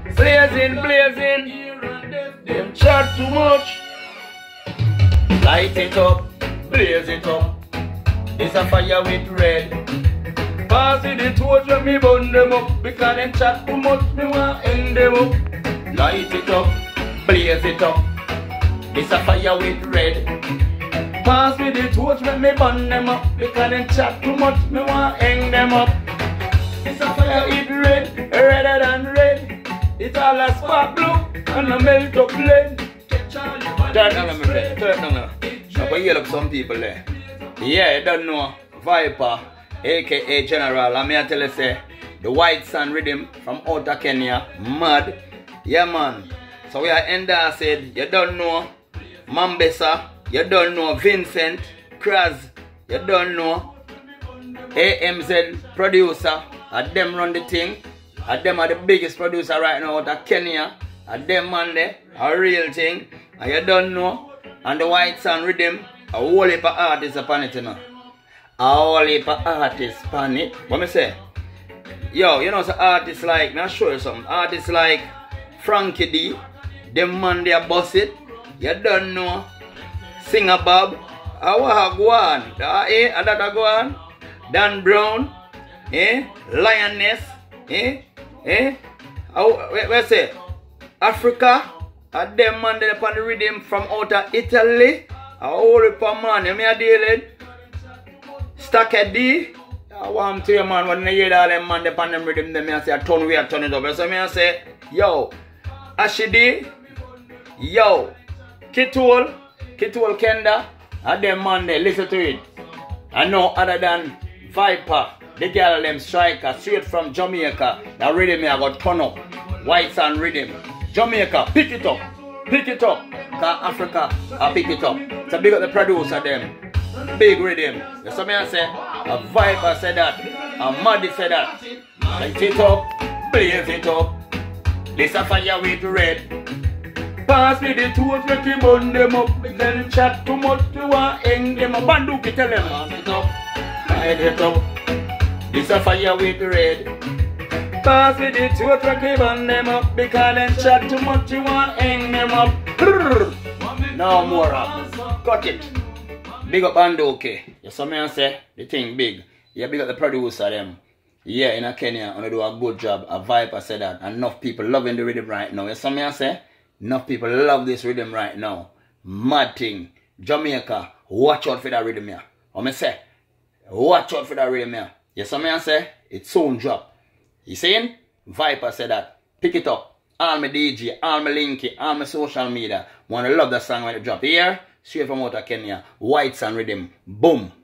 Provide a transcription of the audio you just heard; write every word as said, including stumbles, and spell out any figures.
Blazing, blazing. Them chat too much. Light it up, blaze it up. It's a fire with red. Pass it the torch when me burn them up. Because them chat too much, me want end them up. Light it up, blaze it up. It's a fire with red. Pass me the torch when me burn them up. Because them chat too much, me want hang them up. It's a fire with red, redder than red. It's all a spark blue and a melt up lead. Turn down my friend, turn down. I can hear up some people there. Yeah, you don't know Viper, aka General. I'm here to tell you say the White Sun Rhythm from outer Kenya, mad. Yeah man. So we are Enda said, you don't know Mambesa, you don't know Vincent, Kraz, you don't know A M Z producer, and them run the thing. And them are the biggest producer right now out of Kenya. And them man there, a real thing. And you don't know. And the White Sun Rhythm, a whole heap of artists upon it, you know. A whole heap of artists upon it. What me say? Yo, you know, so artists like, I'll show you something. Artists like Frankie D, them man they boss it. You don't know. Singer Bob, Awa go on. Eh, Adada go on. Dan Brown, eh, Lioness, eh, eh. Oh, wait, wait, say Africa. And them man they upon the rhythm from outer Italy. A whole heap of man, you may a deal it. Stacker D. I want to you man, when you hear all them man they upon them rhythm, them I say a turn we a turn it over. So me I say, yo, Ashidi, yo, Kitwol, Kitwol Kenda, and them man they listen to it. I know other than Viper, the girl them striker straight from Jamaica. That rhythm me I got turn up. White Sun Rhythm. Jamaica, pick it up, pick it up. Cause Africa, I pick it up. So big up the producer them. Big rhythm. That's what I say. A Viper said that. A Maddy said that. Light it up, blaze it up. This a fire with red. Pass me the tools, make you burn them up. Then chat too much, you want hang them up. Banduki tell them, light it up, light it up. This a fire with red. Pass me the tools, make you burn them up. Because then chat too much, you want hang them up. No more up. Cut it. Big up Banduki. You saw me and say the thing big. Yeah, big up the producer them. Yeah, in a Kenya, and do a good job. A Viper said that. Enough people loving the rhythm right now. You saw me and say enough people love this rhythm right now. Mad thing. Jamaica, watch out for that rhythm here. What me say? Watch out for that rhythm here. You saw me and say it soon drop. You saying? Viper said that. Pick it up. All my D J, all my linky, all my social media. Wanna love that song when it drop here. Straight from out of Kenya. White Sun Rhythm. Boom.